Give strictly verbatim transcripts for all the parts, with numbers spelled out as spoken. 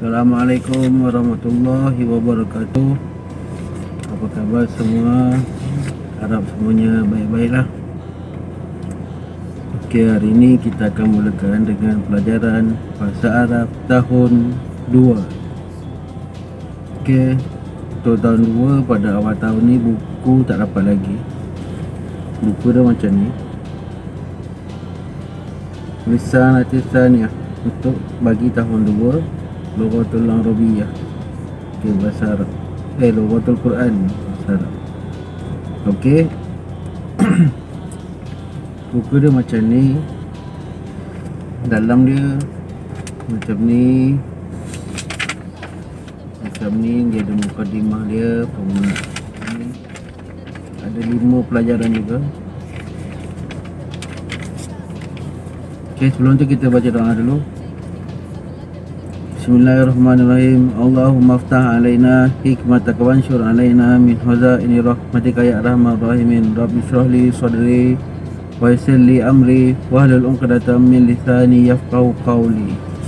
Assalamualaikum warahmatullahi wabarakatuh. Apa khabar semua? Harap semuanya baik-baiklah. Okey, hari ini kita akan mulakan dengan pelajaran Bahasa Arab tahun dua. Okey, untuk tahun dua pada awal tahun ni buku tak dapat lagi. Buku dia macam ni. Tulisan Atisaniyah untuk bagi tahun dua, Lughatul Arabiyah. Okey, bahasa Arab. Eh, Lughatul Quran bahasa Arab. Okey. Buku dia macam ni. Dalam dia macam ni. Macam ni, dia ada mukadimah dia, pengulangan. Ada lima pelajaran juga. Okey, sebelum tu kita baca doa dulu. Bismillahirrahmanirrahim. Allahumma aftah alaina hikmataka wanshur alaina min hazaini rahmatika ya arhamar rahimin. Rabbi shrah li sadri wa yassir li amri wahlul 'uqdatam min lisani yafqahu qawli.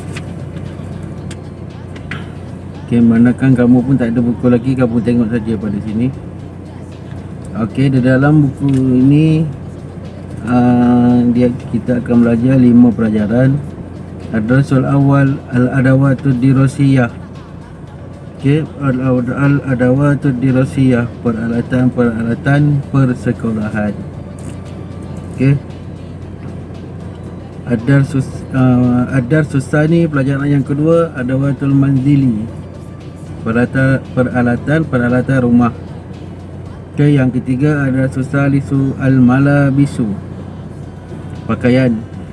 Okey, manakan kamu pun tak ada buku lagi, kamu tengok saja pada sini. Okey, di dalam buku ini uh, dia kita akan belajar lima pelajaran. Ad-darsul awal al-adawatud dirasiyah. Okey, al-adawatud dirasiyah, peralatan-peralatan persekolahan. Okey. Ad-darsus uh, ad-darsus tsani, pelajaran yang kedua, adawatul manzili. Peralatan peralatan peralatan rumah. Okey, yang ketiga ada susalisu al-malabisu, pakaian.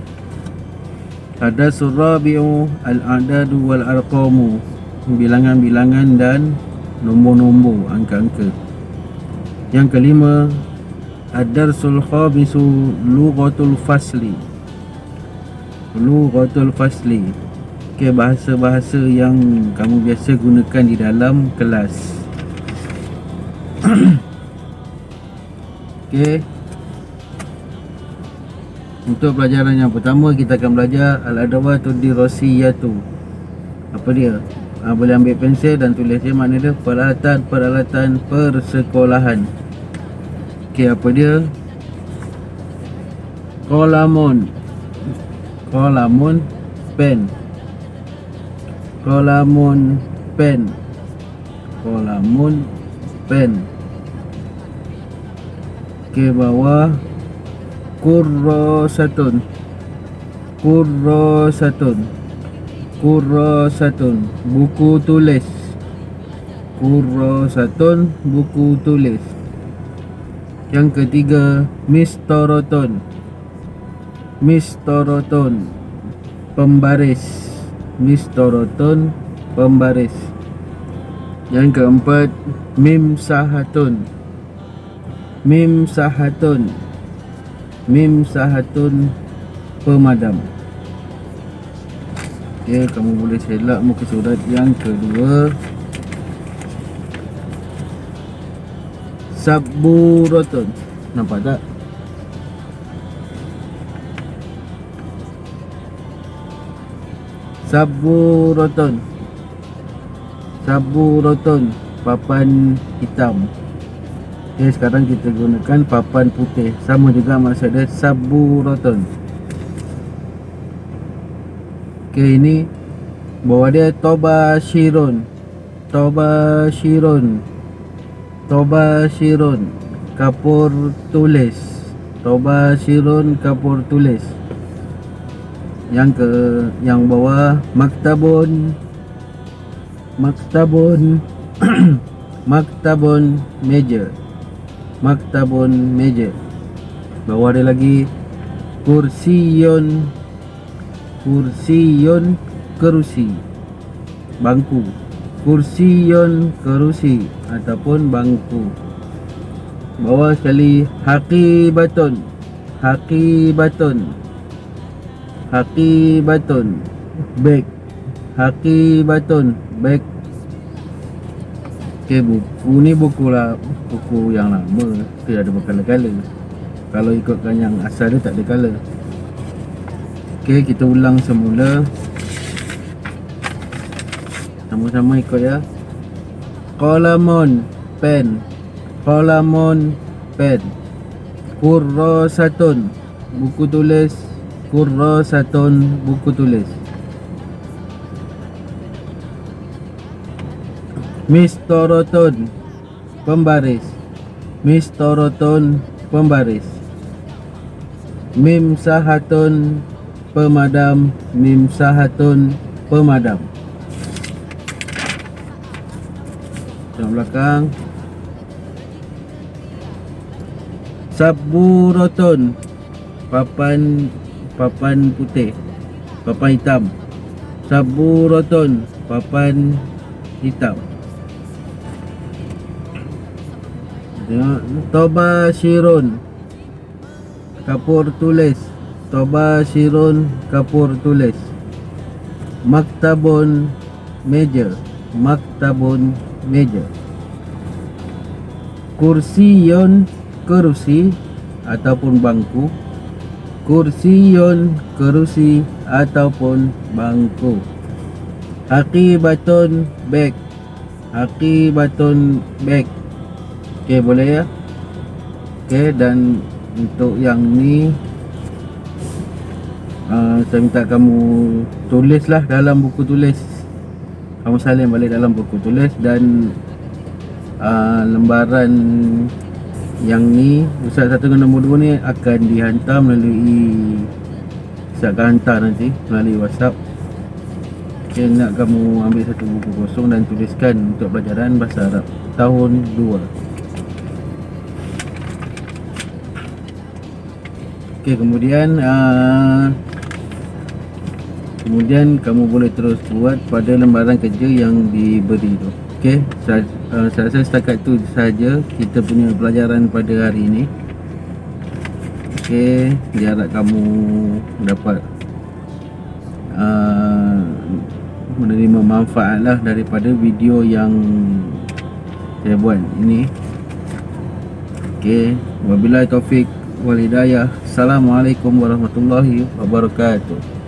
Ada surabi'u al-adadu wal arqamu, bilangan-bilangan dan nombor-nombor, angka-angka. Yang kelima, ad-darsul khamisu lughatul fasli. Lughatul fasli. Okey, bahasa-bahasa yang kamu biasa gunakan di dalam kelas. Okey. Untuk pelajaran yang pertama, kita akan belajar al-adawatud dirasiyatu. Apa dia? Ha, boleh ambil pensel dan tulis dia, mana dia? Peralatan-peralatan persekolahan. Okey, apa dia? Qalamun. Qalamun, pen. Qalamun, pen. Qalamun, pen. Okey, bawah kurrasatun. Kurrasatun. Kurrasatun, buku tulis. Kurrasatun, buku tulis. Yang ketiga, mistaratun. Mistaratun, pembaris. Mistaratun, pembaris. Yang keempat, mimsahatun. Mimsahatun. Mimsahatun, pemadam. Okey, kamu boleh selak muka surat yang kedua. Saburatun, nampak tak? Saburatun. Saburatun, papan hitam. Okey, sekarang kita gunakan papan putih. Sama juga maksud dia, saburatun. Okey, ini bawah dia tobashirun. Tobashirun. Tobashirun, kapur tulis. Tobashirun, kapur tulis. Yang ke yang bawah, maktabun. Maktabun. Maktabun, meja. Maktabun, meja. Bawah dia lagi kursiyun. Kursiyun, kerusi, bangku. Kursiyun, kerusi ataupun bangku. Bawah sekali, haqibatun. Haqibatun. Haqibatun, beg. Haqibatun, beg. Okey, buku ni buku lah, buku yang lama, tidak ada berkala-kala. Kalau ikutkan yang asal dia tak ada kala. Okey, kita ulang semula. Sama-sama ikut ya. Qalamun, pen. Qalamun, pen. Kurrasatun, buku tulis. Kurrasatun, buku tulis. Mistorotun, pembaris. Mistorotun, pembaris. Mimsahatun, pemadam. Mimsahatun, pemadam. Tengok belakang. Saburotun, papan papan putih, papan hitam. Saburotun, papan hitam. Tengok. Tobashirun, kapur tulis. Tobashirun, kapur tulis. Maktabun, meja. Maktabun, meja. Kursiyun, kerusi ataupun bangku. Kursiyun, kerusi ataupun bangku. Haqibatun, beg. Haqibatun, beg. Okey, boleh ya. Okey, dan untuk yang ni uh, saya minta kamu tulislah dalam buku tulis. Kamu salin balik dalam buku tulis. Dan uh, lembaran yang ni, Ustaz satu dengan nombor dua ni akan dihantar melalui, Ustaz akan hantar nanti melalui WhatsApp. Okay, nak kamu ambil satu buku kosong dan tuliskan untuk pelajaran bahasa Arab tahun dua. Okay, kemudian uh, Kemudian kamu boleh terus buat pada lembaran kerja yang diberi tu. Okay, saya, uh, saya rasa setakat tu saja kita punya pelajaran pada hari ini. Okay, diharap kamu dapat uh, menerima manfaat lah daripada video yang saya buat ini. Okay, wabillahi taufik wal hidayah. Assalamualaikum warahmatullahi wabarakatuh.